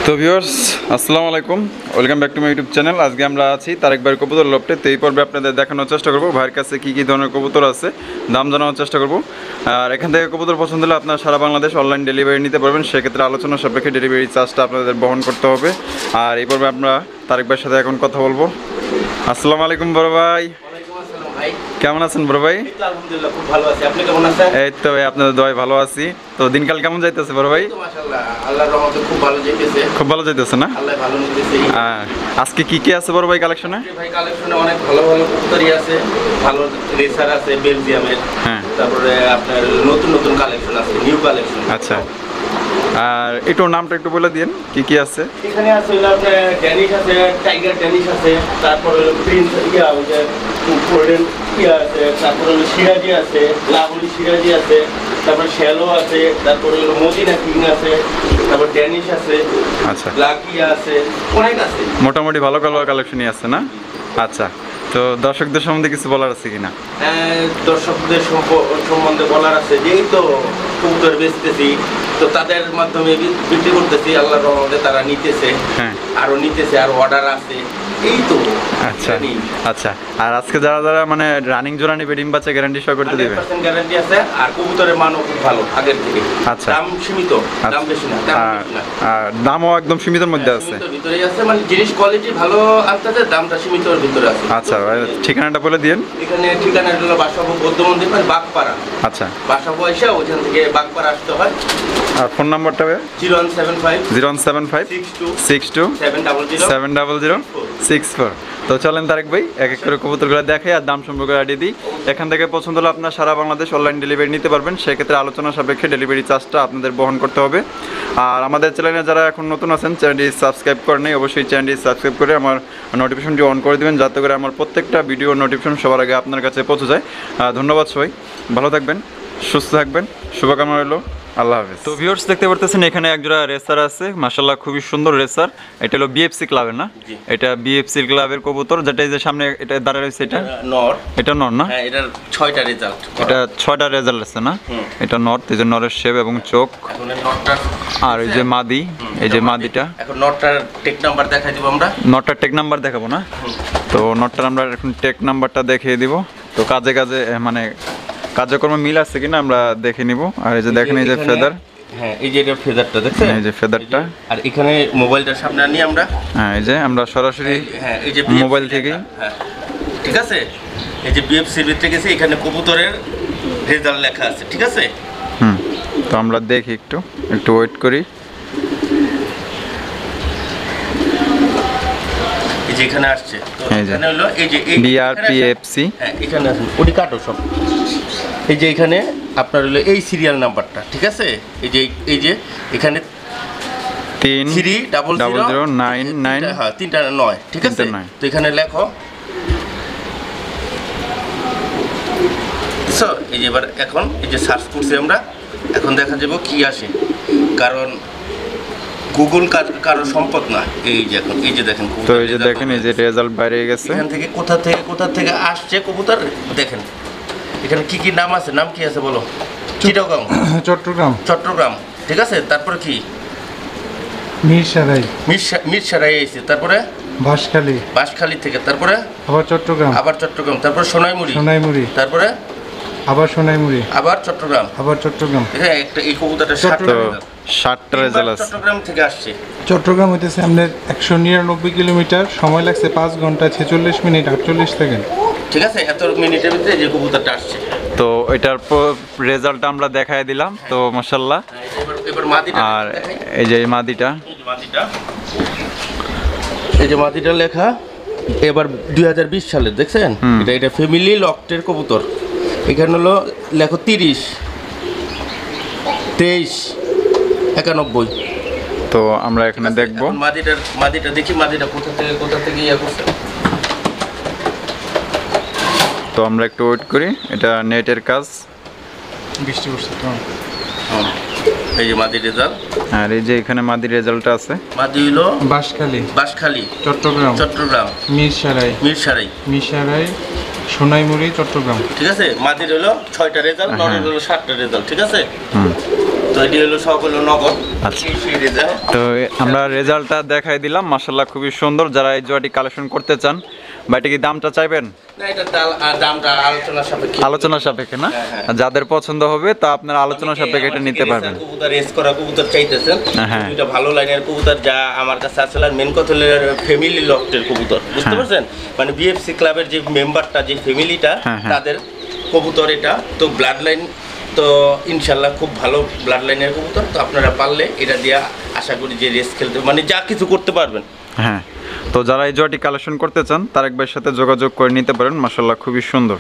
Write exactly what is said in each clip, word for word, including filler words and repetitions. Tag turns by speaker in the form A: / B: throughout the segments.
A: তো ভিউয়ার্স আসসালামু আলাইকুম, welcome back to my YouTube channel. আজকে আমরা আছি তারেক ভাইয়ের কবুতর লফটে। তো এই পর্বে আপনাদের দেখানোর চেষ্টা করব ভাইয়ের কাছে কী কী ধরনের কবুতর আছে, দাম জানানোর চেষ্টা করব। আর এখান থেকে কবুতর পছন্দ হলে আপনারা সারা বাংলাদেশ অনলাইন ডেলিভারি নিতে পারবেন। সেক্ষেত্রে আলোচনা সাপেক্ষে ডেলিভারি চার্জটা আপনাদের বহন করতে হবে। আর এই পর্বে আমরা তারেক ভাইয়ের সাথে এখন কথা বলবো। আসসালামু আলাইকুম বড় ভাই, কেমন আছেন বড় ভাই?
B: আলহামদুলিল্লাহ খুব ভালো আছি, আপনি কেমন আছেন?
A: এই তো ভাই আপনাদের দোয়ায় ভালো আছি। তো দিনকাল কেমন যাইতেছে বড় ভাই?
B: মাশাআল্লাহ আল্লাহর রহমতে খুব ভালো যাইতেছে।
A: খুব ভালো যাইতেছে না?
B: আল্লাহ ভালো নিতেছে।
A: আজকে কি কি আছে বড় ভাই কালেকশনে?
B: ভাই কালেকশনে অনেক ভালো ভালো কবুতরই আছে, ভালো রেসার আছে বেলজিয়ামের। হ্যাঁ, তারপরে আপনার নতুন নতুন কালেকশন আছে, নিউ কালেকশন।
A: আচ্ছা, আর একটু নামটা একটু বলে দিন কি কি আছে।
B: এখানে আছে হলো আপনার ড্যানিশ আছে, টাইগার ড্যানিশ আছে, তারপরে হলো প্রিন্স ইয়া ওই যে গোল্ডেন ইয়া আছে, তারপরে হলো সিরাজি আছে, লাভলি সিরাজি আছে, তারপর শ্যালো আছে, তারপরে হলো মদিনা কিং আছে, তারপর ড্যানিশ আছে,
A: আচ্ছা
B: ব্ল্যাক ইয়া আছে, অনেক আছে।
A: মোটামুটি ভালো কালার কালেকশনই আছে না? আচ্ছা, তো দর্শকদের সম্বন্ধে কিছু বলার আছে কিনা?
B: হ্যাঁ, দর্শকদের সম্বন্ধে বলার আছে যে এই তো কবুতর বেচতেছি, তো তাদের মাধ্যমে বিক্রি করতেছি, আল্লাহর রহমতে তারা নিতেছে, হ্যাঁ আরো নিতেছে, আর অর্ডার আছে, এই তো।
A: আচ্ছা আচ্ছা, আর আজকে যারা যারা মানে রানিং জোড়া নিবে ডিম বাচ্চা গ্যারান্টি সহ করতে দিবে?
B: একশো পার্সেন্ট গ্যারান্টি আছে, আর কবুতরের মানও খুব ভালো আগের থেকে।
A: আচ্ছা,
B: দাম সীমিত, দাম বেশি না, দাম বেশি না,
A: আর দামও একদম সীমিতের মধ্যে আছে,
B: সীমিতের ভিতরেই আছে, মানে জিনিস কোয়ালিটি ভালো আনতেছে, দামটা সীমিতের ভিতরে আছে।
A: আচ্ছা, ঠিকানাটা বলে দিন।
B: এখানে ঠিকানাটা হলো বাসাবো বৌদ্ধ মন্দির পার বাগপাড়া।
A: আচ্ছা,
B: বাসাবো এসে ওইখান থেকে বাগপাড়া আসতে হয়।
A: আর ফোন নাম্বারটা
B: zero one seven five
A: zero one seven five
B: six two
A: six two
B: seven double zero
A: seven double zero six four. তো চলেন তারেক ভাই এক এক করে কবুতরগুলো দেখে আর দাম সম্পর্কে আইডিয়া দিই। এখান থেকে পছন্দ হলে আপনার সারা বাংলাদেশ অনলাইন ডেলিভারি নিতে পারবেন। সেক্ষেত্রে আলোচনা সাপেক্ষে ডেলিভারি চার্জটা আপনাদের বহন করতে হবে। আর আমাদের চ্যানেলে যারা এখন নতুন আছেন, চ্যানেলটি সাবস্ক্রাইব করে নেই, অবশ্যই চ্যানেলটি সাবস্ক্রাইব করে আমার নোটিফিকেশনটি অন করে দেবেন, যাতে করে আমার প্রত্যেকটা ভিডিও নোটিফিকেশন সবার আগে আপনার কাছে পৌঁছে যায়। ধন্যবাদ সবাই, ভালো থাকবেন, সুস্থ থাকবেন, শুভকামনা রইল, আল্লাহ হাফেজ। তো ভিউয়ার্স দেখতে পারতেছেন এখানে একজোড়া রেসার আছে, মাশাআল্লাহ খুবই সুন্দর রেসার। এটা হলো বিএফসি ক্লাবের না? এটা বিএফসি ক্লাবের কবুতর, যেটা এই যে সামনে এটা দাঁড়া রয়েছে, এটা নর, এটা নর না? হ্যাঁ, এটার ছয়টা রেজাল্ট, এটা ছয়টা রেজাল্ট আছে না? এটা নর, এই যে নরের শেপ এবং চোখ, আর এই যে মাদি, এই যে মাদিটা। এখন নরটার টেক নাম্বার দেখাই দিব আমরা, নরটার টেক নাম্বার দেখাবো না? তো নরটার আমরা এখন টেক নাম্বারটা দেখিয়ে দিব। তো কাজে কাজে মানে কার্যক্রমে মিল আছে কিনা আমরা দেখে নিব। আর এই যে দেখেন এই যে ফেদার, হ্যাঁ এই যে এটা ফেদারটা দেখছেন, এই যে ফেদারটা। আর এখানে মোবাইলটার সামনে আনি আমরা, হ্যাঁ এই যে আমরা সরাসরি হ্যাঁ এই যে মোবাইল থেকে, হ্যাঁ ঠিক আছে, এই যে বিএফসি ভিতরে গেছে, এখানে কবুতরের রেজাল্ট লেখা আছে, ঠিক আছে। হুম, তো আমরা দেখি, একটু একটু ওয়েট করি। এই যে এখানে আসছে, তো এখানে হলো এই যে বিআরপিএফসি, হ্যাঁ এখানে আছে, ওটি কাটো সব। এই যে এখানে আপনার হলো এই সিরিয়াল নাম্বারটা, ঠিক আছে। এই যে এই যে এখানে তিন three double zero nine nine, হ্যাঁ তিনটা নয়, ঠিক আছে। তো এখানে লেখো, সো এই যে এবার এখন এই যে সার্চ করছি আমরা, এখন দেখা যাবে কি আসে, কারণ গুগল কারো সম্পদ না। এই যে এখন এই যে দেখেন, তো এই যে দেখেন এই যে রেজাল্ট বাইরে গেছে, এখান থেকে কোথা থেকে কোথা থেকে আসছে কবুতর দেখেন। এখানে কি কি নাম আছে, নাম কি আছে বলো? চিটাগং, চট্টগ্রাম, চট্টগ্রাম, ঠিক আছে। তারপরে কি মিরসরাই, মিরসরাই আছে, তারপরে বাঁশখালী, বাঁশখালী থেকে, তারপরে আবার চট্টগ্রাম, আবার চট্টগ্রাম, তারপরে সোনাইমুড়ি, সোনাইমুড়ি, তারপরে আবার সোনাইমুড়ি, আবার চট্টগ্রাম, আবার চট্টগ্রাম। হ্যাঁ, একটা এই কবুতরটা ষাটটা রেজাল্ট আছে, চট্টগ্রাম থেকে আসছে। চট্টগ্রাম হইতেছে আমাদের একশো নিরানব্বই কিলোমিটার, সময় লাগছে পাঁচ ঘন্টা ছেচল্লিশ মিনিট আটচল্লিশ সেকেন্ড, ঠিক আছে। এত মিনিটের ভিতরে যে কবুতরটা আসছে, তো এটার রেজাল্টটা আমরা দেখায় দিলাম। তো মাশাআল্লাহ, এবার মাদিটা, আর এই যে মাদিটা, মাদিটা এই যে মাদিটা লেখা এবার দুই হাজার বিশ সালে, দেখছেন এটা, এটা ফ্যামিলি লকটের কবুতর। এখানে হলো লেখো তিরিশ তেইশ একানব্বই। তো আমরা এখানে দেখবো মাদিটার, মাদিটা দেখি মাদিটা কোথা থেকে কোথা থেকে ইয়া করছে। তো আমরা একটু ওয়েট করি, এটা নেটের কাজ, বৃষ্টি পড়ছে তো। এই যে মাদি রেজাল্ট, আর এই যে এখানে মাদি রেজাল্টটা আছে। মাদি হলো বাঁশখালী, বাঁশখালী, চট্টগ্রাম, চট্টগ্রাম, মিরসরাই, মিরসরাই, মিরসরাই, সোনাইমুড়ি, চট্টগ্রাম, ঠিক আছে। মাদির হলো ছয়টা রেজাল্ট, নরের হলো সাতটা রেজাল্ট, ঠিক আছে।
B: তো এটি হলো সব হলো নগদ।
A: আচ্ছা।
B: এই সেই রেজাল্ট।
A: তো আমরা রেজাল্টটা দেখাই দিলাম, মাশাআল্লাহ খুবই সুন্দর। যারা এই জোড়াটি কালেকশন করতে চান বা এটা কি দামটা চাইবেন?
B: না, এটা দাল- আর দামটা আলোচনা সাপেক্ষে।
A: আলোচনা সাপেক্ষে না?
B: হ্যাঁ, হ্যাঁ।
A: আর যাদের পছন্দ হবে তা আপনারা আলোচনা সাপেক্ষে এটা নিতে পারবেন।
B: কবুতর রেস করা কবুতর চাইতেছেন,
A: হ্যাঁ।
B: এটা ভালো লাইনের কবুতর যা আমার কাছে আসলে মেন কথা হলো ফ্যামিলি লফটের কবুতর, বুঝতে
A: হ্যাঁ।
B: পারছেন? মানে বিএফসি ক্লাবের যে মেম্বারটা, যে ফ্যামিলিটা,
A: হ্যাঁ, হ্যাঁ।
B: তাদের কবুতর এটা। তো ব্লাড লাইন তো ইনশাল্লাহ খুব ভালো ব্লাড লাইনের কবুতর। তো আপনারা পারলে এটা দিয়ে আশা করি যে রেস খেলতে মানে যা কিছু করতে পারবেন।
A: হ্যাঁ, তো যারা এই জোড়াটি কালেকশন করতে চান তারেক ভাইয়ের সাথে যোগাযোগ করে নিতে পারেন। মাশাআল্লাহ খুবই সুন্দর।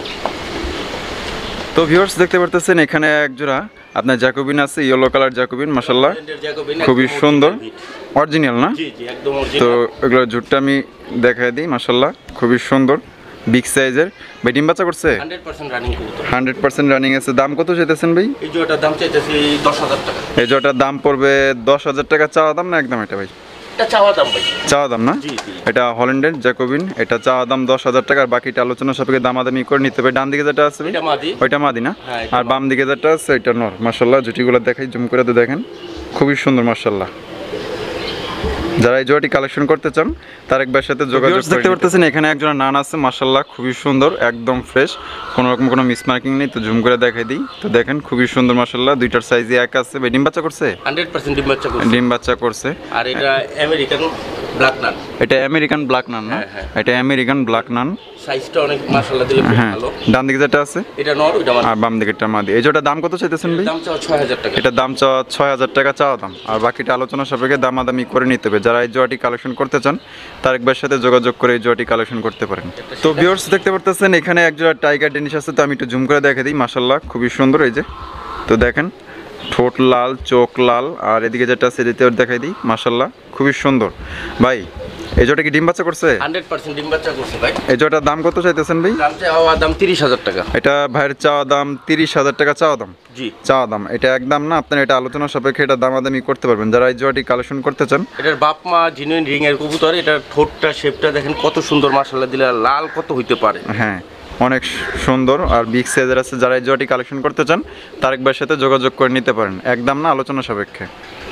A: তো ভিউয়ার্স দেখতে পারতেছেন এখানে এক জোড়া আপনার জ্যাকোবিন আছে, ইয়েলো কালার জ্যাকোবিন, মাশাআল্লাহ খুবই সুন্দর, অরিজিনাল না?
B: জি জি একদম
A: তো
B: অরিজিনাল।
A: এগুলোর ঝুটটা আমি দেখাই দিই, মাশাআল্লাহ খুবই সুন্দর, বিগ সাইজের। ভাই ডিম বাচ্চা করছে?
B: হান্ড্রেড পার্সেন্ট রানিং কবুতর।
A: হান্ড্রেড পার্সেন্ট রানিং আছে। দাম কত চাইতেছেন ভাই?
B: এই জোড়াটার দাম চাইতেছি দশ হাজার টাকা।
A: এই জোড়াটার দাম পড়বে দশ হাজার টাকা। চাওয়া দাম না একদম এটা ভাই?
B: এটা চাওয়া দাম ভাই।
A: চাওয়া দাম না?
B: জি জি।
A: এটা হল্যান্ডের জ্যাকোবিন, এটা চাওয়া দাম দশ হাজার টাকা। আর বাকিটা আলোচনা সাপেক্ষে দামাদামি করে নিতে হবে। ডান দিকে যেটা আছে ভাই,
B: এটা মাদি।
A: ওইটা মাদি না?
B: হ্যাঁ, এটা
A: আর বাম দিকে যেটা আছে এটা নর। মাশাআল্লাহ জুটিগুলো দেখাই, জুম করে তো দেখেন, খুবই সুন্দর মাশাআল্লাহ। যারা এই জোড়াটি কালেকশন করতে চান তারেক ভাইয়ের সাথে যোগাযোগ দেখতে পারতেছেন এখানে একজন নান আছে, মাশাআল্লাহ খুবই সুন্দর, একদম ফ্রেশ, কোনো রকম কোনো মিসমার্কিং নেই। তো জুম করে দেখাই দিই, তো দেখেন খুবই সুন্দর মাশাআল্লাহ। দুইটার সাইজই এক আছে। ভাই ডিম বাচ্চা করছে?
B: হান্ড্রেড পার্সেন্ট ডিম বাচ্চা করছে।
A: ডিম বাচ্চা করছে।
B: আর এটা আমেরিকান ব্ল্যাক নান।
A: এটা আমেরিকান ব্ল্যাক নান না?
B: হ্যাঁ, হ্যাঁ।
A: এটা আমেরিকান ব্ল্যাক নান।
B: সাইজটা অনেক মাশাআল্লাহ দিলে খুব
A: হ্যাঁ,
B: ভালো।
A: ডান দিকে যেটা আছে
B: এটা নর, ওইটা মাদি।
A: আর বাম দিকেরটা মাদি। এই জোড়াটার দাম কত চাইতেছেন ভাই?
B: দাম চাও ছয় হাজার টাকা।
A: এটা দাম চাওয়া ছয় হাজার টাকা চাওয়া দাম। আর বাকিটা আলোচনা সাপেক্ষে দামাদামি করে নিতে হবে। যারা এই জোড়াটি কালেকশন করতে চান তারেক ভাইয়ের সাথে যোগাযোগ করে এই জোড়াটি কালেকশন করতে পারেন। তো ভিউয়ার্স দেখতে পারতেছেন এখানে এক জোড়া টাইগার ডেনিশ আছে। তো আমি একটু জুম করে দেখে দিই, মাশাআল্লাহ খুবই সুন্দর। এই যে তো দেখেন ঠোঁট লাল, চোখ লাল, আর এদিকে যেটা আছে এদিকে দেখাই দিই, মাশাআল্লাহ খুবই সুন্দর। ভাই এই জোড়া কি ডিম বাচ্চা করছে?
B: হান্ড্রেড পার্সেন্ট ডিম বাচ্চা করছে ভাই।
A: এই জোড়াটার দাম কত চাইতেছেন ভাই?
B: দাম চাওয়া দাম তিরিশ হাজার টাকা।
A: এটা ভাইয়ের চাওয়া দাম তিরিশ হাজার টাকা চাওয়া দাম।
B: জি।
A: চাওয়া দাম এটা একদম না, আপনার এটা আলোচনা সাপেক্ষে এটা দামাদামি করতে পারবেন যারা এই জোড়াটি কালেকশন করতে চান।
B: এটার বাপ মা জিনুইন রিং এর কবুতর। এটার ঠোঁটটা শেপটা দেখেন কত সুন্দর মাশাআল্লাহ দিলে, লাল কত হইতে পারে।
A: হ্যাঁ, অনেক সুন্দর আর বিগ সাইজের আছে। যারা এই জোড়াটি কালেকশন করতে চান তারেক ভাইয়ের সাথে যোগাযোগ করে নিতে পারেন, একদম না আলোচনা সাপেক্ষে।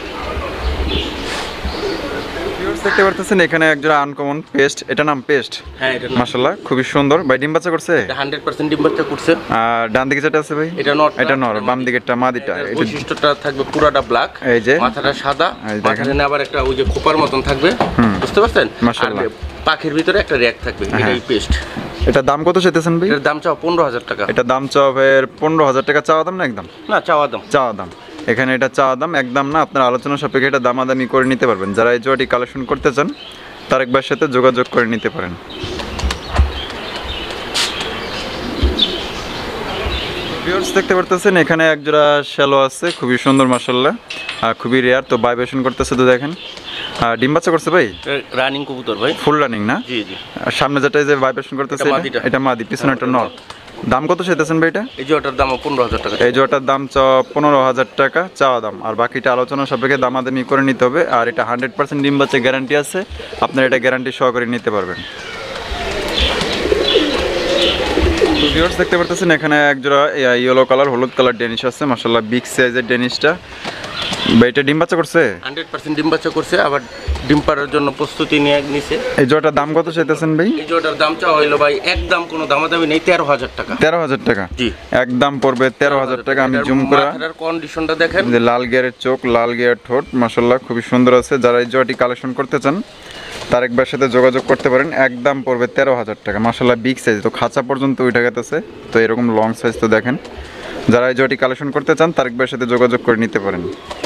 A: দেখতে পারতেছেন এখানে একজোড়া আনকমন পেস্ট, এটা নাম পেস্ট।
B: হ্যাঁ, এটা
A: মাশাআল্লাহ খুবই সুন্দর। ভাই ডিম বাচ্চা করছে?
B: এটা হান্ড্রেড পার্সেন্ট ডিম বাচ্চা করছে।
A: আর ডান দিকে যেটা আছে ভাই
B: এটা নর।
A: এটা নর, বাম দিকেরটা মাদিটা।
B: এটার
A: এটা
B: বৈশিষ্ট্যটা থাকবে পুরাটা ব্ল্যাক,
A: এই যে
B: মাথাটা সাদা,
A: এই দেখেন।
B: মাথাটা আবার একটা ওই যে খোপার মতন থাকবে,
A: হুম।
B: বুঝতে পারছেন? আর
A: মাশাআল্লাহ।
B: পাখির ভিতরে একটা র‍্যাক থাকবে।
A: হ্যাঁ।
B: এটাই পেস্ট।
A: এটা দাম কত চাইতেছেন ভাই?
B: এটার দাম চাও পনেরো হাজার টাকা।
A: এটা দাম চাওয়া ভাইয়ের পনেরো হাজার টাকা। চাওয়া দাম না একদম?
B: না, চাওয়া দাম।
A: চাওয়া দাম। এখানে এটা চাওয়া দাম, একদম না, আপনার আলোচনা সাপেক্ষে এটা দামাদামি করে নিতে পারবেন। যারা এই জোড়াটি কালেকশন করতে চান তারেক ভাইয়ের সাথে যোগাযোগ করে নিতে পারেন। ভিউয়ার্স দেখতে পারতেছেন এখানে এক জোড়া শ্যালো আছে, খুবই সুন্দর মাশাআল্লাহ, আর খুবই রেয়ার। তো ভাইব্রেশন করতেছে তো দেখেন। আর ডিম বাচ্চা করছে ভাই?
B: রানিং কবুতর ভাই,
A: ফুল রানিং না?
B: জি জি।
A: আর সামনে যেটা এই যে ভাইব্রেশন করতেছে
B: এটা
A: এটা
B: মাদিটা।
A: এটা মাদি, পিছনে একটা নর। দাম কত চাইতেছেন ভাই এটা?
B: এই জোড়াটার দাম পনেরো হাজার টাকা।
A: এই জোড়াটার দাম চাওয়া পনেরো হাজার টাকা চাওয়া দাম। আর বাকিটা আলোচনা সাপেক্ষে দামাদামি করে নিতে হবে। আর এটা হান্ড্রেড পার্সেন্ট ডিম বাচ্চা গ্যারান্টি আছে, আপনার এটা গ্যারান্টি সহকারে নিতে পারবেন। ভিউয়ার্স দেখতে পারতেছেন এখানে এক জোড়া ইয়েলো কালার হলুদ কালার ডেনিশ আছে, মাশাআল্লাহ বিগ সাইজের ডেনিশটা। ভাই এটা ডিম বাচ্চা করছে?
B: হান্ড্রেড পার্সেন্ট ডিম বাচ্চা করছে, আবার ডিম পাড়ার জন্য প্রস্তুতি নিয়ে নিছে।
A: এই জোড়াটার দাম কত চাইতেছেন ভাই?
B: এই জোড়াটার দাম চাওয়া হইলো ভাই একদম কোনো দামাদামি নেই, তেরো হাজার টাকা।
A: তেরো হাজার টাকা?
B: জি,
A: একদম পড়বে তেরো হাজার টাকা। আমি জুম করে
B: মাথার কন্ডিশনটা দেখেন,
A: যে লাল গিয়ারের চোখ, লাল গিয়ার ঠোঁট, মাশাআল্লাহ খুবই সুন্দর আছে। যারা এই জোড়াটি কালেকশন করতে চান তারেক ভাইয়ের সাথে যোগাযোগ করতে পারেন, একদম পড়বে তেরো হাজার টাকা। মাশাআল্লাহ বিগ সাইজ, তো খাঁচা পর্যন্ত উঠে গেছে। তো এরকম লং সাইজ তো দেখেন। যারা এই জোড়াটি কালেকশন করতে চান তারেক ভাইয়ের সাথে যোগাযোগ করে নিতে পারেন।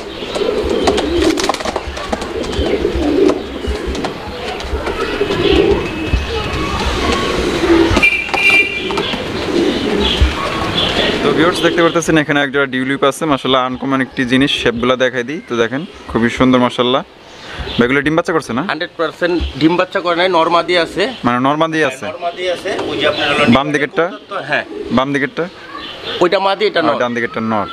A: তো ভিউয়ার্স দেখতে পারতেছেন এখানে এক জোড়া ডিউলিপ আছে, মাশাআল্লাহ আনকমন একটি জিনিস। শেপগুলো দেখাই দিই, তো দেখেন খুবই সুন্দর মাশাআল্লাহ। বেগুলো ডিম বাচ্চা করছে না?
B: হান্ড্রেড পার্সেন্ট ডিম বাচ্চা করে নাই, নরমাদি আছে,
A: মানে নরমাদি আছে।
B: নরমাদি আছে। ওই যে আপনার
A: বাম দিকেরটা?
B: হ্যাঁ,
A: বাম দিকেরটা
B: ওইটা মাদি, এটা নর।
A: ডান দিকেরটা নর।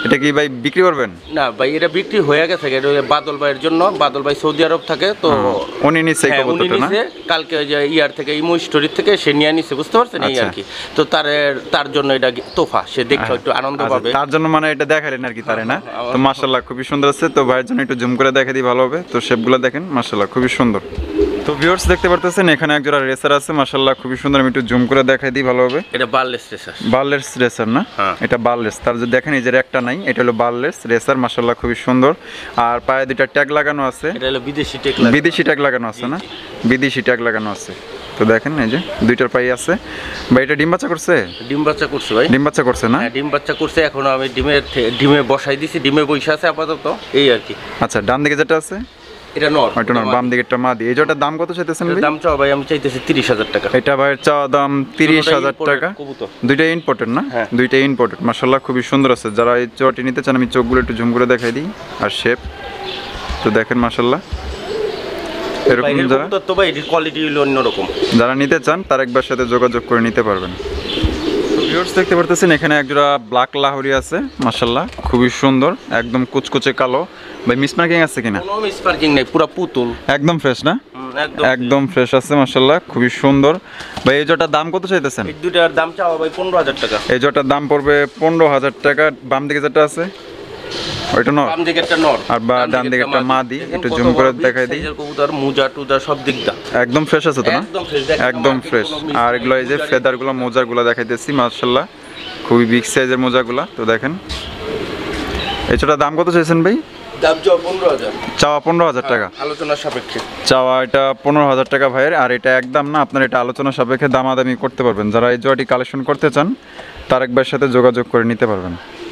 A: এটা কি ভাই বিক্রি করবেন?
C: না ভাই, এটা বিক্রি হয়ে গেছে, এটা হলো বাদল ভাইয়ের জন্য। বাদল ভাই সৌদি আরব থাকে তো,
A: উনি নিছে এই
C: হ্যাঁ, উনি
A: কবুতরটা না?
C: নিছে কালকে ওই যে ইয়ার থেকে ইমো স্টোরি থেকে সে নিয়ে নিছে, বুঝতে পারছেন এই
A: আচ্ছা।
C: আর কি। তো তার তার জন্য এটা তোফা, সে দেখতে একটু আনন্দ
A: আচ্ছা,
C: পাবে।
A: তার জন্য মানে এটা দেখালেন আর কি তারে না?
C: হ্যাঁ,
A: তো মাশাআল্লাহ খুবই সুন্দর আছে। তো ভাইয়ের জন্য একটু জুম করে দেখাই দিই ভালো হবে। তো শেপগুলো দেখেন মাশাআল্লাহ খুবই সুন্দর। তো ভিউয়ার্স দেখতে পারতেছেন এখানে একজোড়া রেসার আছে মাশাআল্লাহ খুবই সুন্দর। আমি একটু জুম করে দেখাই দিই ভালো হবে।
C: এটা বারলেস রেসার,
A: বারলেস রেসার না?
C: হ্যাঁ।
A: এটা বারলেস। তার যে দেখেন এই যে একটা নাই, এটা হলো বারলেস রেসার মাশাআল্লাহ খুবই সুন্দর। আর পায়ে দুইটা ট্যাগ লাগানো আছে,
C: এটা হলো বিদেশি টেক।
A: বিদেশি ট্যাগ লাগানো আছে না? বিদেশি ট্যাগ লাগানো আছে। তো দেখেন এই যে দুইটার পাই আছে। ভাই এটা ডিম বাচ্চা করছে?
C: ডিম বাচ্চা করছে ভাই।
A: ডিম বাচ্চা করছে না?
C: হ্যাঁ, ডিম বাচ্চা করছে। এখনো আমি ডিমের থে- ডিমে বসাই দিছি, ডিমে বসে আছে আপাতত এই আর কি।
A: আচ্ছা, ডান দিকে যেটা আছে
C: এটা নর,
A: ওইটা না, বাম দিকেরটা মা দিয়ে। এই জোটার দাম কত চাইতেছেন ভাই?
C: দাম চাও ভাই আমি চাইতেছি তিরিশ হাজার টাকা।
A: এটা ভাইয়ের চাওয়া দাম তিরিশ হাজার টাকা।
C: কবুতর
A: দুইটাই ইম্পোর্টেড না?
C: হ্যাঁ।
A: দুইটাই ইম্পোর্টেড মাশাআল্লাহ খুবই সুন্দর আছে। যারা এই চটি নিতে চান আমি চোখগুলো একটু জুম করে দেখাই দিই আর শেপ। তো দেখেন মাশাআল্লাহ এরকম
C: বাইরের
A: যারা
C: কবুতর তো ভাই এর কোয়ালিটি হলো অন্যরকম।
A: যারা নিতে চান তার একবার সাথে যোগাযোগ করে নিতে পারবেন। ভিউয়ার্স দেখতে পারতেছেন এখানে একজোড়া ব্ল্যাক লাহোরি আছে মাশাআল্লাহ খুবই সুন্দর, একদম কুচকুচে কালো। ভাই মিস মার্কিং আছে কিনা?
C: কোনো মিস পার্কিং নাই, পুরো পুতুল
A: একদম ফ্রেশ না?
C: হুম, একদম
A: একদম ফ্রেশ আছে মাশাআল্লাহ খুবই সুন্দর। ভাই এই জোটার দাম কত চাইতেছেন?
C: এই দুটার দাম চাওয়া ভাই পনেরো হাজার টাকা।
A: এই জোটার দাম পড়বে পনেরো হাজার টাকা। বাম দিকে যেটা আছে ওইটা নর,
C: বাম দিকে একটা নর
A: আর বা ডান দিকে একটা মাদি। একটু জুম করে দেখাই দিই।
C: কবুতর মুজা টুজা সব দিক দা
A: একদম ফ্রেশ আছে তো না?
C: একদম ফ্রেশ, দেখেন
A: একদম
C: আমার
A: ফ্রেশ।
C: কোনো miss
A: আর
C: নাই।
A: এগুলো এই যে ফেদারগুলো মোজাগুলো দেখাইতেছি মাশাআল্লাহ খুবই বিগ সাইজের মোজাগুলো। তো দেখেন এই জোটার দাম কত চাইছেন ভাই?
C: দাম চাওয়া পনেরো হাজার,
A: চাওয়া পনেরো হাজার টাকা।
C: আলোচনার সাপেক্ষে
A: চাওয়া এটা পনেরো হাজার টাকা ভাইয়ের। আর এটা একদম না, আপনার এটা আলোচনা সাপেক্ষে দামাদামি করতে পারবেন। যারা এই জোয়াটি কালেকশন করতে চান তার একবার সাথে যোগাযোগ করে নিতে পারবেন।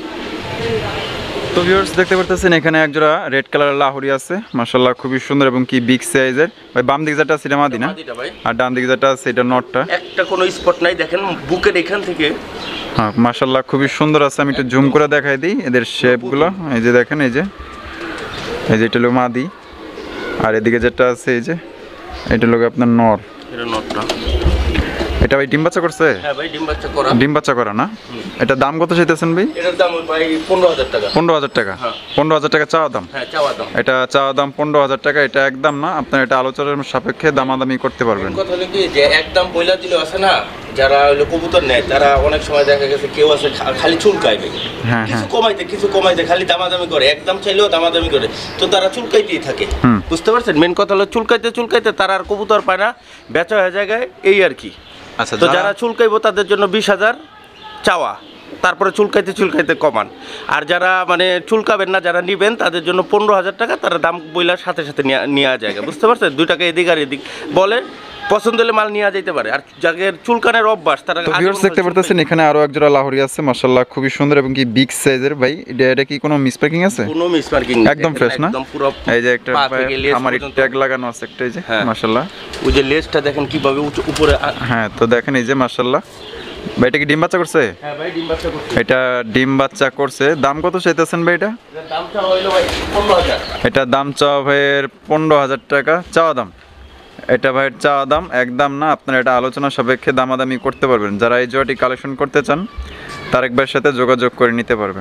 A: তো ভিউয়ার্স দেখতে পারতেছেন এখানে একজোড়া রেড কালারের লাহোরি আছে মাশাআল্লাহ খুবই সুন্দর এবং কি বিগ সাইজের। ভাই বাম দিকে যেটা আছে এটা মাদি না?
C: মাদিটা ভাই।
A: আর ডান দিকে যেটা আছে এটা নটটা।
C: একটা কোনো স্পট নাই, দেখেন বুকের এখান থেকে
A: হ্যাঁ মাশাআল্লাহ খুবই সুন্দর আছে। আমি একটু জুম করে দেখাই দিই এদের শেপগুলো। এই যে দেখেন এই যে এই যে এটা হলো মাদি, আর এদিকে যেটা আছে এই যে এটা হলো আপনার নর।
C: এটা নটটা।
A: এটা ভাই ডিম বাচ্চা করছে?
C: হ্যাঁ ভাই ডিম বাচ্চা করা।
A: ডিম বাচ্চা করা না? এটা দাম কত চাইতেছেন ভাই?
C: এটার দাম ভাই পনেরো হাজার টাকা।
A: পনেরো হাজার টাকা।
C: হ্যাঁ।
A: পনেরো হাজার টাকা চাওয়া দাম?
C: হ্যাঁ চাওয়া দাম।
A: এটা চাওয়া দাম পনেরো হাজার টাকা। এটা একদম না, আপনার এটা আলোচনার সাপেক্ষে দামাদামি করতে পারবেন।
C: কথা হলো কি যে একদম পয়লা দিলে আছে না, যারা হলো কবুতর নেয় তারা অনেক সময় দেখা গেছে কেউ আছে খা- খালি চুলকাইবে,
A: হ্যাঁ,
C: কিছু
A: হ্যাঁ।
C: কমাইতে কিছু কমাইতে খালি দামাদামি করে, একদম চাইলেও দামাদামি করে, তো তারা চুলকাইতেই থাকে।
A: হুম।
C: বুঝতে পারছেন? মেন কথা হলো চুলকাইতে চুলকাইতে তারা আর কবুতর পায় না, বেচা হয়ে জায়গায় এই আর কি।
A: আচ্ছা,
C: তো যারা চুলকাইবো তাদের জন্য বিশ হাজার চাওয়া, তারপরে চুলকাইতে চুলকাইতে কমান। আর যারা মানে চুলকাবেন না, যারা নিবেন তাদের জন্য পনেরো হাজার টাকা, তারা দাম বইলার সাথে সাথে নেওয়া যায়। বুঝতে পারছেন? দুই টাকা এদিক আর এদিক বলে পছন্দ হলে মাল নেওয়া যেতে পারে। আর যাদের চুলকানের অভ্যাস তারা
A: তো ভিউয়ার্স দেখতে পারতেছেন এখানে আরো একজোড়া লাহোরি আছে মাশাআল্লাহ খুবই সুন্দর এবং কি বিগ সাইজের। ভাই এটা এটা কি কোনো মিস প্যাকিং আছে?
C: কোনো মিস মার্কিং
A: একদম ফ্রেশ না?
C: একদম পুরো
A: এই যে একটা
C: পা থেকে লেজ
A: আমার
C: পর্যন্ত।
A: ট্যাগ লাগানো আছে একটা এই যে
C: হ্যাঁ।
A: মাশাআল্লাহ।
C: ওই যে লেজটা দেখেন কিভাবে উঁচু উপরে আ-
A: হ্যাঁ তো দেখেন এই যে মাশাআল্লাহ। ভাই এটা কি ডিম বাচ্চা করছে?
C: হ্যাঁ ভাই ডিম বাচ্চা করছে।
A: এটা ডিম বাচ্চা করছে। দাম কত চাইতেছেন ভাই এটা?
C: এটার দামটা হইলো ভাই পনেরো হাজার।
A: এটা দাম চাওয়া ভাইয়ের পনেরো হাজার টাকা চাওয়া দাম। এটা ভাইয়ের চাওয়া দাম, একদম না, আপনারা এটা আলোচনা সাপেক্ষে দামাদামি করতে পারবেন। যারা এই জোয়াটি কালেকশন করতে চান তার একবার সাথে যোগাযোগ করে নিতে পারবেন।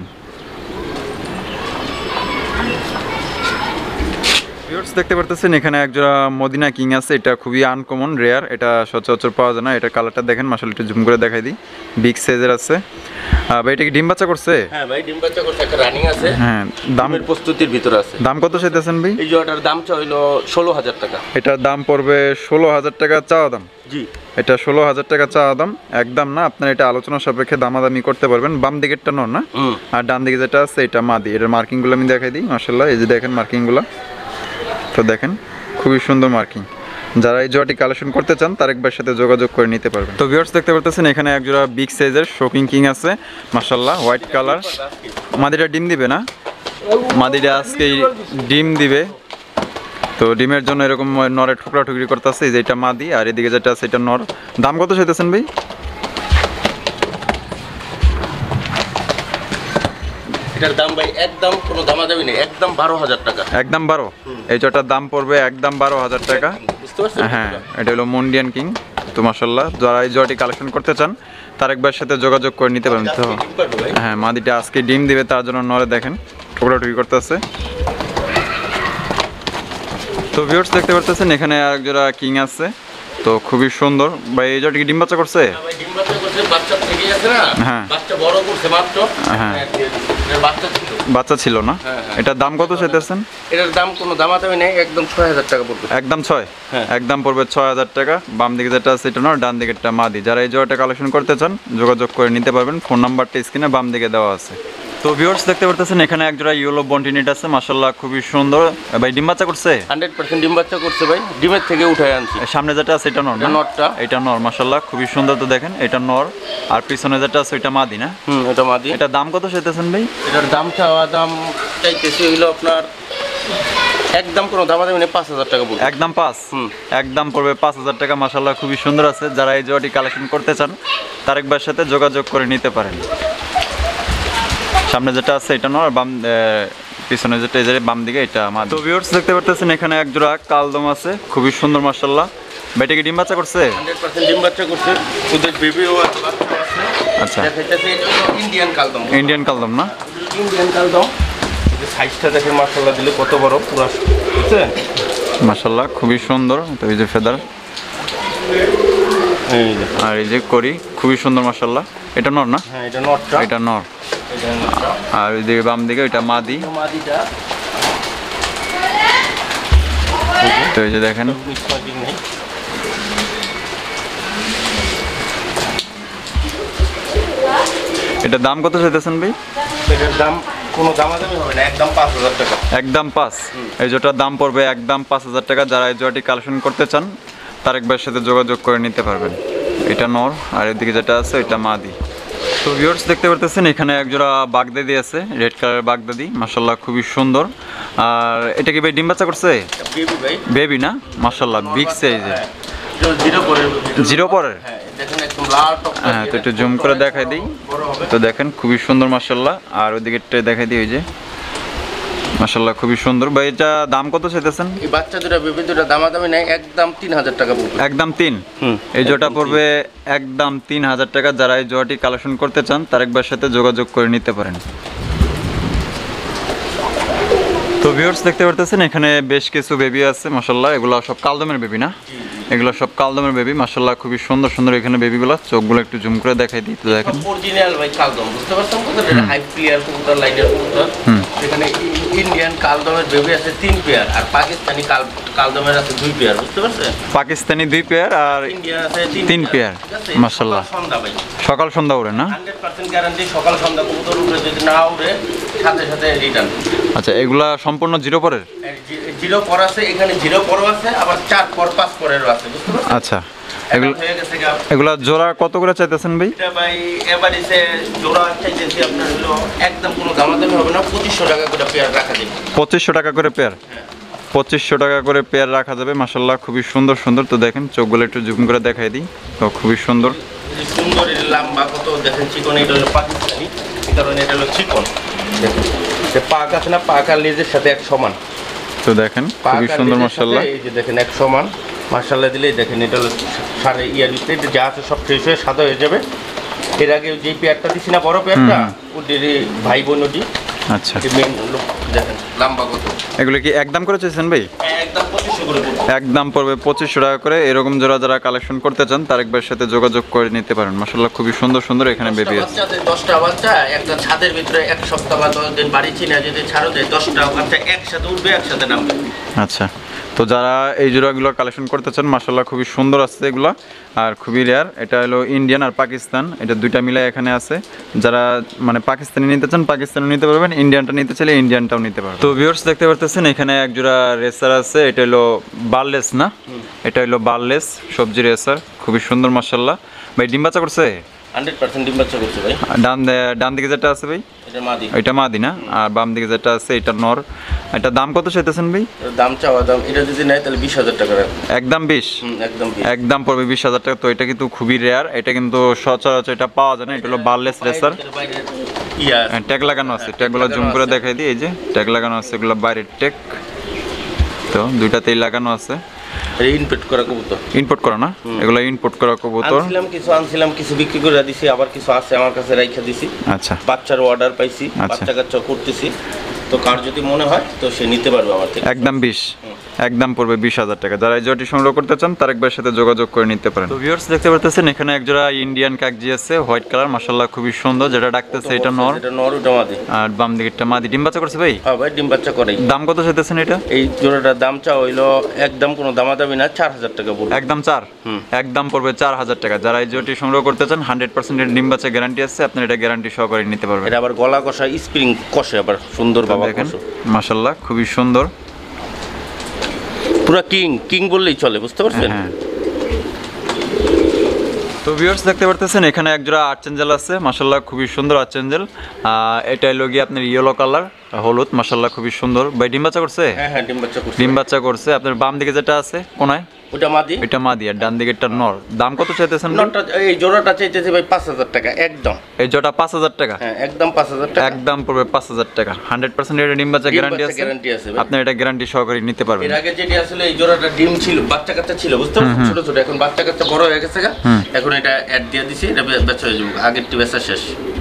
A: ভিউয়ার্স দেখতে পারতেছেন এখানে একজোড়া মদিনা কিং আছে। এটা খুবই আনকমন রেয়ার, এটা সচরাচর পাওয়া যায় না। এটা কালারটা দেখেন মাশাআল্লাহ, একটু জুম করে দেখাই দিই। বিগ সাইজের আছে। আহ, ভাই এটা কি ডিম বাচ্চা করছে?
C: হ্যাঁ ভাই ডিম বাচ্চা করছে, একটা রানিং আছে।
A: হ্যাঁ দাম
C: দামের প্রস্তুতির ভিতরে আছে।
A: দাম কত চাইতেছেন ভাই?
C: এই জোড়াটার দাম হইলো ষোলো হাজার টাকা।
A: এটার দাম পড়বে ষোলো হাজার টাকা চাওয়া দাম।
C: জি
A: এটা ষোলো হাজার টাকা চাওয়া দাম, একদম না, আপনার এটা আলোচনা সাপেক্ষে দামাদামি করতে পারবেন। বাম দিকেরটা নর না?
C: হুম।
A: আর ডান দিকে যেটা আছে এটা মাদি। এটার মার্কিংগুলো আমি দেখাই দিই মাশাআল্লাহ। এই যে দেখেন মার্কিংগুলো, তো দেখেন খুবই সুন্দর মার্কিং। যারা এই জোয়াটি কালেকশন করতে চান তার একবার সাথে যোগাযোগ করে নিতে পারবেন। তো ভিউয়ার্স দেখতে পারতেছেন এখানে একজোড়া বিগ সাইজের শোকিং কিং আছে মাশাআল্লাহ, হোয়াইট কালার। মাদিটা ডিম দিবে না? মাদিটা আজকে ডিম দিবে। তো ডিমের জন্য এরকম নরে ঠুকরা ঠুকরি করতেছে। এই যে এটা মাদি, আর এদিকে যেটা আছে এটা নর। দাম কত চাইতেছেন ভাই?
C: এটার দাম ভাই একদম কোনো দামাদামি নেই, একদম বারো হাজার টাকা।
A: একদম বারো? এই জটার দাম পড়বে একদম বারো হাজার টাকা।
C: বুঝতে পারছেন?
A: হ্যাঁ এটা হলো মন্ডিয়ান কিং। তো মাশাআল্লাহ যারা এই জোড়াটি কালেকশন করতে চান তারেক ভাইয়ের সাথে যোগাযোগ করে নিতে পারেন। তো হ্যাঁ মাদিটা আজকে ডিম দিবে, তার জন্য নরে দেখেন টুকরাটুকি করতেছে। তো ভিউয়ার্স দেখতে পারতেছেন এখানে আরেক জোড়া কিং আছে, তো খুবই সুন্দর। ভাই এই জোড়াটি কি ডিম বাচ্চা করছে? হ্যাঁ বাচ্চা ছিল না? এটার দাম কত চাইতেছেন?
C: এটার দাম কোনো দামাদামি নেই, একদম ছয় হাজার টাকা পড়বে।
A: একদম ছয়?
C: হ্যাঁ
A: একদম পড়বে ছয় হাজার টাকা। বাম দিকে যেটা আছে এটা নয়, ডান দিকেরটা মাদি। যারা এই জোড়াটা কালেকশন করতে চান যোগাযোগ করে নিতে পারবেন, ফোন নাম্বারটা স্ক্রিনে বাম দিকে দেওয়া আছে। তো ভিউয়ার্স দেখতে পারতেছেন এখানে এক জোড়া ইয়েলো বন্টিনেট আছে, মাশাআল্লাহ খুবই সুন্দর। ভাই ডিম বাচ্চা করছে?
C: হান্ড্রেড পার্সেন্ট ডিম বাচ্চা করছে ভাই, ডিমের থেকে উঠে আনছি।
A: সামনে যেটা আছে এটা নর না?
C: নরটা।
A: এটা নর, মাশাআল্লাহ খুবই সুন্দর। তো দেখেন এটা নর, আর পিছনে যেটা আছে ওইটা মাদি না?
C: হুম এটা মাদি।
A: এটা দাম কত চাইতেছেন ভাই?
C: এটার দাম চাওয়া দাম চাইতেছি হইলো আপনার একদম কোনো দামাদামি নেই, পাঁচ হাজার টাকা পড়বে।
A: একদম পাঁচ?
C: হুম
A: একদম পড়বে পাঁচ হাজার টাকা। মাশাআল্লাহ খুবই সুন্দর আছে। যারা এই জোড়াটি কালেকশন করতে চান তারেক ভাইয়ের সাথে যোগাযোগ করে নিতে পারেন। সামনে যেটা আছে এটা নর, বাম পিছনে যেটা এই যে বাম দিকে এটা মাদি। তো ভিউয়ার্স দেখতে পারতেছেন এখানে এক জোড়া কালদম আছে, খুবই সুন্দর মাশাআল্লাহ। ভাইটা কি ডিম বাচ্চা করছে?
C: হান্ড্রেড পার্সেন্ট ডিম বাচ্চা করছে, ওদের বেবিও আছে, বাচ্চা আছে।
A: আচ্ছা
C: দেখাইতেছে এটা হলো ইন্ডিয়ান কালদম।
A: ইন্ডিয়ান কালদম না?
C: ইন্ডিয়ান কালদম। এই সাইজটা দেখেন মাশাআল্লাহ দিলে কত বড় পুরো, বুঝছেন?
A: মাশাআল্লাহ খুবই সুন্দর। তো এই যে ফেদার
C: এই যে,
A: আর এই যে করি খুবই সুন্দর মাশাআল্লাহ। এটা নর না?
C: হ্যাঁ এটা নটটা,
A: এটা নর।
C: এটা নটটা।
A: আর ওই দিকে বাম দিকে ওইটা মাদি।
C: মাদিটা
A: তো এই যে দেখেন
C: মিসমার্কিং নেই।
A: এটা দাম কত চাইতেছেন ভাই?
C: এটার দাম কোনো দামাদামি হবে না, একদম পাঁচ হাজার টাকা।
A: একদম পাঁচ? এই জোটার দাম পড়বে একদম পাঁচ হাজার টাকা। যারা এই জোড়াটি কালেকশন করতে চান তারেক ভাইয়ের সাথে যোগাযোগ করে নিতে পারবেন। এটা নর, আর এদিকে যেটা আছে ওইটা মাদি। তো ভিউয়ার্স দেখতে পারতেছেন এখানে এক জোড়া বাগদাদি আছে, রেড কালারের বাগদাদি, মাশাআল্লাহ খুবই সুন্দর। আর এটা কি ভাই ডিম বাচ্চা করছে?
C: বেবি ভাই,
A: বেবি না? মাশাআল্লাহ বিগ সাইজে।
C: জিরো করে
A: জিরো পরের?
C: হ্যাঁ দেখেন একদম লাল টক।
A: হ্যাঁ তো একটু জুম করে দেখাই দিই। তো দেখেন খুবই সুন্দর মাশাআল্লাহ। আর ওইদিকে দেখাই দিই, ওই যে মাশাআল্লাহ খুবই সুন্দর। ভাই এটা দাম কত চাইতেছেন?
C: এই বাচ্চা দুটো বেবি দুটো দামাদামি নাই, একদম তিন হাজার টাকা পড়বে।
A: একদম তিন?
C: হুম
A: এই জোড়া পড়বে একদম তিন হাজার টাকা। যারা এই জোড়াটি কালেকশন করতে চান তারেক ভাইয়ের সাথে যোগাযোগ করে নিতে পারেন। তো ভিউয়ার্স দেখতে পারতেছেন এখানে বেশ কিছু বেবি আছে মাশাআল্লাহ। এগুলো সব কালদমের বেবি না? এগুলো সব কালদমের বেবি মাশাআল্লাহ খুবই সুন্দর সুন্দর। এখানে বেবিগুলো চোখগুলো একটু জুম করে দেখাই দিই। তো দেখেন
C: অরিজিনাল ভাই কালদম, বুঝতে পারছেন কত? এটা হাই ক্লিয়ার কবুতর, লাইনের কবুতর। এখানে ইন্ডিয়ান কালদমের বেবি আছে তিন পেয়ার, আর পাকিস্তানি কাল কালদমের আছে দুই পেয়ার, বুঝতে পারছেন?
A: পাকিস্তানি দুই পেয়ার আর
C: ইন্ডিয়ান আছে
A: তিন পেয়ার। মাশাআল্লাহ
C: সন্ধ্যা ভাই,
A: সকাল সন্ধ্যা উড়ে না?
C: Hundred percent guarantee. সকাল সন্ধ্যা কবুতর উঠে, যদি না উঠে সাথে সাথে রিটার্ন।
A: আচ্ছা এগুলা সম্পূর্ণ জিরো পরের?
C: জিরো পর আছে, এখানে জিরো পরও আছে, আবার চার পর পাঁচ পরেরও আছে, বুঝতে পারছেন?
A: আচ্ছা
C: এগুলো
A: এগুলো
C: হয়ে গেছে গা।
A: এগুলা জোড়া কত করে চাইতেছেন ভাই?
C: এটা ভাই এভারেজে জোড়া চাইতেছি আপনার হলো একদম কোনো দামাদামি হবে না, পঁচিশশো টাকা করে পেয়ার রাখা যাবে।
A: পঁচিশশো টাকা করে পেয়ার? পঁচিশশো টাকা করে পেয়ার রাখা যাবে মাশাআল্লাহ খুবই সুন্দর সুন্দর। তো দেখেন চোখগুলো একটু জুম করে দেখাই দিই। তো খুবই সুন্দর
C: সুন্দর, এর লম্বা কত দেখেন, চিকন। এটা হলো পাকিস্তানি, এই কারণে এটা হলো চিকন। দেখেন যে পাক আছে না, পাক আর লেজের সাথে এক সমান।
A: তো দেখেন খুবই সুন্দর মাশাআল্লাহ।
C: এই যে দেখেন এক সমান মাশাআল্লাহ দিলেই দেখেন এটা হলো সাড়ে ইয়ার ভিতরে যা আছে সব শেষ হয়ে সাদা হয়ে যাবে। এর আগে যে পেয়ারটা দিছি না, বড় পেয়ারটা, ওদের ভাই বোন ওটি।
A: আচ্ছা
C: মেন দেখেন লম্বা কত।
A: এগুলো কি একদম করে চাইছেন ভাই?
C: একদম পঁচিশশো করে পড়বে।
A: একদম পড়বে পঁচিশশো টাকা করে। এরকম জোড়া যারা কালেকশন করতে চান তারেক ভাইয়ের সাথে যোগাযোগ করে নিতে পারেন। মাশাআল্লাহ খুবই সুন্দর সুন্দর এখানে বেবি আছে।
C: দশটা বাচ্চা একটা ছাদের ভিতরে এক সপ্তাহ বা দশ দিন বাড়ি চিনা যদি ছাড়ো দেয়, দশটা বাচ্চা একসাথে উঠবে, একসাথে নামবে।
A: আচ্ছা তো যারা এই জোড়াগুলো কালেকশন করতে চান মাশাআল্লাহ খুবই সুন্দর আছে এগুলো, আর খুবই রেয়ার। এটা হলো ইন্ডিয়ান আর পাকিস্তান, এটা দুইটা মিলে এখানে আছে। যারা মানে পাকিস্তানি নিতে চান পাকিস্তানি নিতে পারবেন, ইন্ডিয়ানটা নিতে চাইলে ইন্ডিয়ানটাও নিতে পারবেন। তো ভিউয়ার্স দেখতে পারতেছেন এখানে এক জোড়া রেসার আছে, এটা হলো বারলেস না? এটা হলো বারলেস সবজি রেসার, খুবই সুন্দর মাশাআল্লাহ। ভাই ডিম বাচ্চা করছে?
C: হান্ড্রেড পার্সেন্ট ডিম বাচ্চা করছে ভাই।
A: ডান ডান দিকে যেটা আছে ভাই
C: এটা মাদি,
A: এটা মাদি না? আর বাম দিকে যেটা আছে এটা নর। এটা দাম কত চাইতেছেন ভাই?
C: দাম চাওয়া দাম এটা যদি নেয় তাহলে বিশ হাজার টাকা রাখবে।
A: একদম বিশ?
C: একদম
A: একদম পড়বে বিশ হাজার টাকা। তো এটা কিন্তু খুবই রেয়ার, এটা কিন্তু সচরাচর এটা পাওয়া যায় না। এটা হলো বারলেস রেসার, ট্যাগ লাগানো আছে। ট্যাগগুলো জুম করে দেখাই দিই, এই যে ট্যাগ লাগানো আছে, এগুলো বাইরের ট্যাগ। তো দুইটাতেই লাগানো আছে।
C: ইনপুট করা কবুতর।
A: ইম্পোর্ট করা না, এগুলো ইম্পোর্ট করা কবুতর।
C: আনছিলাম কিছু, আনছিলাম কিছু বিক্রি করে দিছি, আবার কিছু আছে আমার কাছে রাইখা দিছি।
A: আচ্ছা,
C: বাচ্চার অর্ডার পাইছি,
A: আচ্ছা।
C: বাচ্চা কাচ্চা করতেছি। তো কার যদি মনে হয় তো সে নিতে পারবে আমার থেকে।
A: একদম বিশ, একদম পড়বে বিশ হাজার টাকা। যারা এই জোড়াটি সংগ্রহ করতে চান তারেক ভাইয়ের সাথে যোগাযোগ করে নিতে পারেন। তো ভিউয়ার্স দেখতে পারতেছেন এখানে এক জোড়া ইন্ডিয়ান কাকজি আছে, হোয়াইট কালার, মাশাআল্লাহ খুবই সুন্দর। যেটা ডাকতেছে এটা নর,
C: এটা নর, ওটা মাদি।
A: আর বাম দিকেরটা মাদি। ডিম বাচ্চা করছে ভাই?
C: হ্যাঁ ভাই, ডিম বাচ্চা করে।
A: দাম কত চাইতেছেন এটা?
C: এই জোড়াটার দাম চা হইলো একদম কোনো দামাদামি না, চার হাজার টাকা পড়বে।
A: একদম চার,
C: হুম।
A: একদম পড়বে চার হাজার টাকা। যারা এই জোড়াটি সংগ্রহ করতে চান হান্ড্রেড পার্সেন্ট ডিম বাচ্চা গ্যারান্টি আছে, আপনি এটা গ্যারান্টি সহকারে নিতে পারবেন।
C: এটা আবার গলা কষা স্প্রিং কষে, আবার সুন্দর বাবা
A: দেখেন
C: কষো।
A: মাশাআল্লাহ খুবই সুন্দর,
C: পুরা কিং কিং বললেই চলে, বুঝতে পারছেন?
A: হ্যাঁ। তো ভিউয়ার্স দেখতে পারতেছেন এখানে এক জোড়া আর্চেঞ্জেল আছে, মাশাআল্লাহ খুবই সুন্দর আর্চেঞ্জেল। এটা হলো গিয়ে আপনার ইয়েলো কালার, হলুদ, মাশাআল্লাহ খুবই সুন্দর। ভাই ডিম বাচ্চা করছে?
C: হ্যাঁ হ্যাঁ, ডিম বাচ্চা করছে।
A: ডিম বাচ্চা করছে। আপনার বাম দিকে যেটা আছে কোনায়,
C: ওটা মাদি,
A: এটা মাদি, আর ডান দিকেরটা নর। দাম কত চাইতেছেন?
C: নটটা এই জোড়াটা চাইতেছে ভাই পাঁচ হাজার টাকা একদম।
A: এই জোড়া পাঁচ হাজার টাকা?
C: হ্যাঁ একদম পাঁচ হাজার টাকা।
A: একদম পড়বে পাঁচ হাজার টাকা। হান্ড্রেড পার্সেন্ট এটা ডিম বাচ্চা
C: ডিম
A: গ্যারান্টি
C: বাচ্চা
A: আছে,
C: গ্যারান্টি আছে ভাই।
A: আপনি এটা গ্যারান্টি সহকারে নিতে পারবেন।
C: এর আগে যেটি আসলে এই জোড়াটা ডিম ছিল, বাচ্চা কাচ্চা ছিল, বুঝতে পারছেন? ছোট ছোট, এখন বাচ্চা কাচ্চা বড় হয়ে গেছে গা। এখন এটা অ্যাড দিয়ে দিছি, এটা বেচা হয়ে যাবে, আগেরটি বেচা শেষ।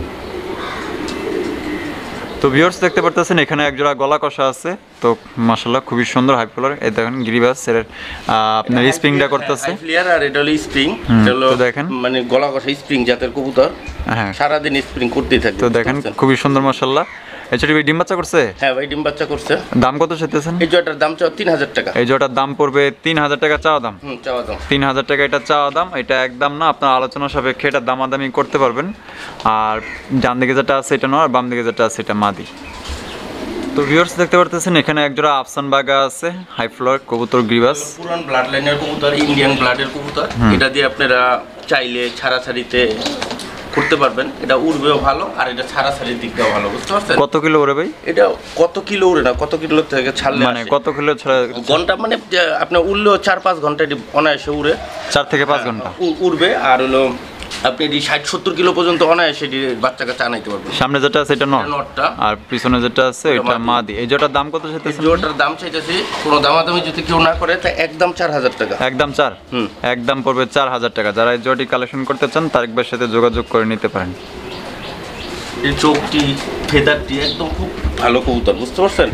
A: তো ভিউয়ার্স দেখতে পারতেছেন এখানে এক জোড়া গলা কষা আছে, তো মাশাআল্লাহ খুবই সুন্দর হাই কালার। এই দেখেন গিরিবাস এর আপনার স্প্রিংটা করতেছে,
C: হাই ফ্লিয়ার, আর এটা হলো স্প্রিং।
A: হুম,
C: এটা হলো
A: তো দেখেন।
C: মানে গলা কষা স্প্রিং জাতের কবুতর,
A: হ্যাঁ
C: সারাদিন স্প্রিং করতেই থাকে।
A: তো দেখেন খুবই সুন্দর মাশাআল্লাহ। এছাড়া ভাই ডিম বাচ্চা করছে?
C: হ্যাঁ ভাই, ডিম বাচ্চা করছে।
A: দাম কত চাইতেছেন?
C: এই জোড়াটার দাম চাও তিন হাজার টাকা।
A: এই জোড়াটার দাম পড়বে তিন হাজার টাকা চাওয়া দাম।
C: হুম, চাওয়া দাম
A: তিন হাজার টাকা এটা চাওয়া দাম, এটা একদম না, আপনার আলোচনা সাপেক্ষে এটা দামাদামি করতে পারবেন। আর ডান দিকে যেটা আছে এটা নয়, আর বাম দিকে যেটা আছে এটা মাদি। তো ভিউয়ার্স দেখতে পারতেছেন এখানে এক জোড়া আফসান বাগা আছে, হাই ফ্লোর কবুতর গ্রিবাস,
C: পুরান ব্লাড লাইনের কবুতর, ইন্ডিয়ান ব্লাডের কবুতর। এটা দিয়ে আপনারা চাইলে ছাড়াছাড়িতে করতে পারবেন। এটা উড়বেও ভালো, আর এটা ছাড়াছাড়ির দিকটাও ভালো, বুঝতে পারছেন?
A: কত কিলো ওরে ভাই?
C: এটা কত কিলো উড়ে না, কত কিলো থেকে ছাড়লে
A: মানে
C: আসে।
A: কত কিলো ছাড়া?
C: ঘন্টা মানে যে আপনার উড়লেও চার পাঁচ ঘন্টা এটি অনায়াসে উড়ে,
A: চার থেকে পাঁচ ঘন্টা
C: উ- উড়বে। আর হলো আপনি এটি ষাট সত্তর কিলো পর্যন্ত অনায়াসে এটি বাচ্চা কাচ্চা আনাইতে পারবেন।
A: সামনে যেটা আছে এটা নর,
C: এটা নটটা।
A: আর পিছনে যেটা আছে
C: এটা
A: এটা
C: মাদি।
A: মাদি। এই জোটার দাম কত
C: এই
A: চাইতেছেন?
C: জোড়াটার দাম চাইতেছি, কোনো দামাদামি যদি কেউ না করে, তা একদম চার হাজার টাকা।
A: একদম চার,
C: হুম।
A: একদম পড়বে চার হাজার টাকা। যারা এই জোটি কালেকশন করতে চান তারেক ভাইয়ের সাথে যোগাযোগ করে নিতে পারেন।
C: এই চোখটি, ফেদারটি একদম খুব ভালো কবুতর, বুঝতে পারছেন?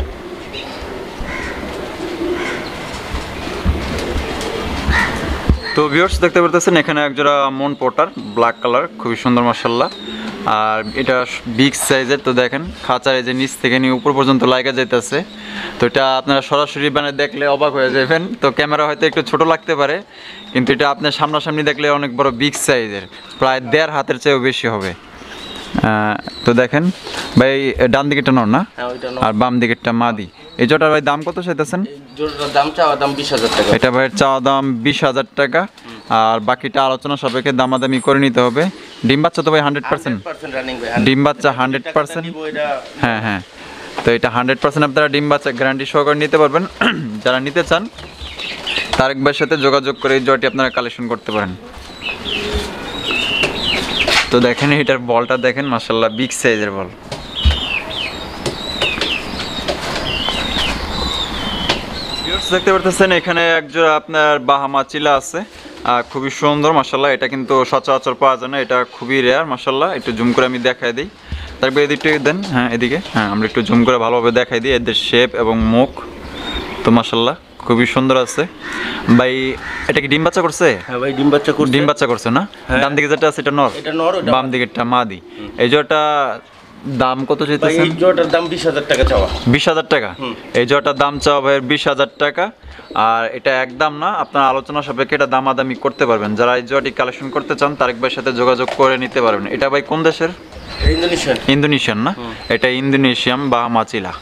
A: তো ভিউয়ার্স দেখতে পারতেছেন এখানে একজোড়া মন পোটার ব্ল্যাক কালার, খুবই সুন্দর মাশাআল্লাহ। আর এটা বিগ সাইজের, তো দেখেন খাঁচার এই যে নিচ থেকে নিয়ে উপর পর্যন্ত লাগা যাইতেছে। তো এটা আপনারা সরাসরি মানে দেখলে অবাক হয়ে যাবেন। তো ক্যামেরা হয়তো একটু ছোট লাগতে পারে, কিন্তু এটা আপনার সামনাসামনি দেখলে অনেক বড় বিগ সাইজের, প্রায় দেড় হাতের চেয়েও বেশি হবে। আহ, তো দেখেন ভাই ডান দিকেরটা নর না,
C: হ্যাঁ, ওইটা নর।
A: আর বাম দিকেরটা মাদি। এই জোটার ভাই দাম কত চাইতেছেন?
C: এই জোড়াটার দাম চাওয়া দাম বিশ হাজার টাকা।
A: এটা ভাইয়ের চাওয়া দাম বিশ হাজার টাকা, আর বাকিটা আলোচনা সাপেক্ষে দামাদামি করে নিতে হবে। ডিম বাচ্চা তো ভাই হান্ড্রেড পার্সেন্ট,
C: রানিং ভাই,
A: ডিম বাচ্চা হান্ড্রেড পার্সেন্ট। হ্যাঁ হ্যাঁ, তো এটা হান্ড্রেড পার্সেন্ট আপনারা ডিম বাচ্চা গ্যারান্টি সহকারে নিতে পারবেন। যারা নিতে চান তারেক ভাইয়ের সাথে যোগাযোগ করে এই জয়টি আপনারা কালেকশন করতে পারেন। তো দেখেন এটার বলটা দেখেন মাশাআল্লাহ, বিগ সাইজের বল। দেখতে পারতেছেন এখানে একজোড়া আপনার বাহামা চিলা আছে, আর খুবই সুন্দর মাশাআল্লাহ। এটা কিন্তু সচরাচর পাওয়া যায় না, এটা খুবই রেয়ার মাশাআল্লাহ। একটু জুম করে আমি দেখাই দিই, তারপরে এদিকটা দেন। হ্যাঁ এদিকে, হ্যাঁ আমরা একটু জুম করে ভালোভাবে দেখাই দিই এদের শেপ এবং মুখ। তো মাশাআল্লাহ খুবই সুন্দর আছে ভাই। এটা কি ডিম বাচ্চা করছে?
C: হ্যাঁ ভাই, ডিম বাচ্চা করছে।
A: ডিম বাচ্চা করছে না? ডান দিকে যেটা আছে এটা নর,
C: এটা নর, ওটা
A: বাম দিকেরটা মাদি। এই জোড়াটা দাম কত
C: ভাই,
A: চাইতেছেন?
C: এই জোড়াটার দাম বিশ হাজার টাকা চাওয়া।
A: বিশ হাজার টাকা? এই জোড়াটার দাম চাওয়া ভাইয়ের বিশ হাজার টাকা। আর এটা একদম না, আপনার আলোচনা সাপেক্ষে এটা দামাদামি করতে পারবেন। যারা এই জোড়াটি কালেকশন করতে চান তারেক ভাইয়ের সাথে যোগাযোগ করে নিতে পারবেন। এটা ভাই কোন দেশের?
C: ইন্দোনেশিয়ান।
A: ইন্দোনেশিয়ান না, এটা ইন্দোনেশিয়ান বাহামা চিলা।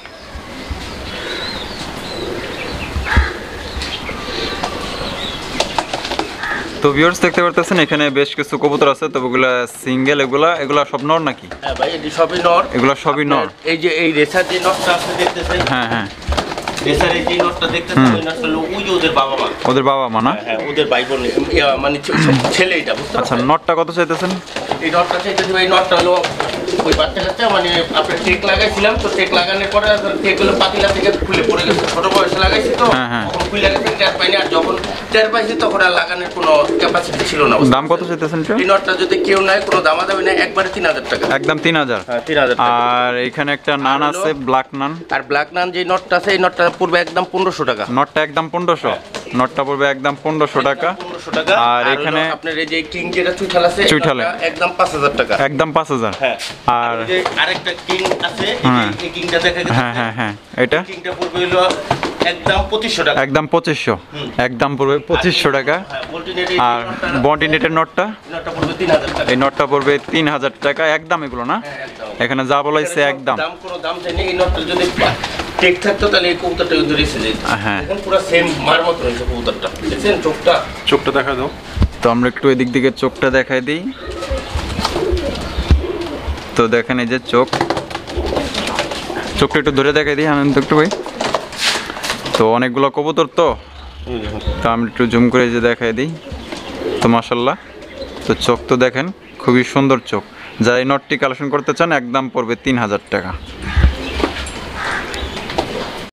A: তো ভিউয়ার্স দেখতে পারতেছেন এখানে বেশ কিছু কবুতর আছে, তবে ওগুলা সিঙ্গেল, এগুলা এগুলা সব নর নাকি?
C: হ্যাঁ ভাই, এটি সবই নর।
A: এগুলা সবই নর।
C: এই যে এই রেসার যে নটটা আপনি দেখতেছেন,
A: হ্যাঁ হ্যাঁ,
C: রেসার এই যে নটটা দেখতেছেন, ওই নটটা হলো ওই যে ওদের বাবা মা।
A: ওদের বাবা মা না?
C: হ্যাঁ, ওদের ভাই বোন, ইয়া, মানে ছে- ছে- ছেলে এটা, বুঝতে
A: আচ্ছা,
C: পারছেন?
A: নটটা কত চাইতেছেন?
C: এই নটটা চাইতেছি ভাই, নটটা হলো ওই বাচ্চা কাচ্চা, মানে আপনার টেক লাগাইছিলাম, তো টেক লাগানোর পরে টেক গুলো পাতিলা থেকে খুলে পড়ে গেছে, ছোট বয়সে লাগাইছি তো,
A: হ্যাঁ, হ্যাঁ।
C: তখন খুলে গেছে, ট্যাপ পাইনি। আর যখন টের পাইছি তখন আর লাগানোর কোনো ক্যাপাসিটি ছিল না।
A: দাম কত চাইতেছেন এটা?
C: এই নটটা যদি কেউ নাই কোনো দামাদামি নাই, একবারে তিন হাজার টাকা।
A: একদম তিন হাজার।
C: হ্যাঁ তিন হাজার টাকা।
A: আর এখানে একটা নান আছে, ব্ল্যাক নান।
C: আর ব্ল্যাক নান যে নটটা আছে এই নটটা পড়বে একদম পনেরোশো টাকা।
A: নটটা একদম পনেরোশো। নটটা পড়বে একদম পনেরোশো টাকা।
C: পনেরোশো টাকা।
A: আর এখানে
C: আপনার এই যে কিং যেটা চুইঠাল আছে,
A: চুইঠালে
C: একদম পাঁচ হাজার টাকা।
A: একদম পাঁচ হাজার।
C: হ্যাঁ।
A: আর
C: এই যে আরেকটা কিং আছে,
A: হ্যাঁ।
C: এই কিংটা দেখা গেছে।
A: হ্যাঁ হ্যাঁ হ্যাঁ এটা
C: কিংটা পড়বে হলো একদম পঁচিশশো টাকা।
A: একদম পঁচিশশো। একদম পড়বে পঁচিশশো টাকা।
C: হ্যাঁ, বল্টিনেটের এই
A: আর
C: নটটা-
A: বন্টিনেটের নটটা
C: নটটা পড়বে তিন হাজার টাকা।
A: এই নটটা পড়বে তিন হাজার টাকা। একদম এগুলো না,
C: হ্যাঁ, একদম।
A: এখানে যা বলা হয়েছে একদম।
C: দাম কোনো দাম চাইনি। এই নটটা যদি টেক থাকতো তাহলে এই কবুতরটা ধরে এসে
A: হ্যাঁ।
C: এখন পুরো সেম মার মতো হয়েছে কবুতরটা। দেখছেন চোখটা?
A: চোখটা দেখা দাও। তো আমরা একটু এদিক দিকে চোখটা দেখাই দিই। তো দেখেন এই যে চোখ, চোখটা একটু ধরে দেখাই দিই আনন্দ একটু ভাই। তো অনেকগুলো কবুতর তো তো আমি একটু জুম করে এই যে দেখাই দিই। তো মাশাল্লাহ, তো চোখ তো দেখেন খুবই সুন্দর চোখ। যারা এই নটটি কালেকশন করতে চান একদম পড়বে তিন হাজার টাকা।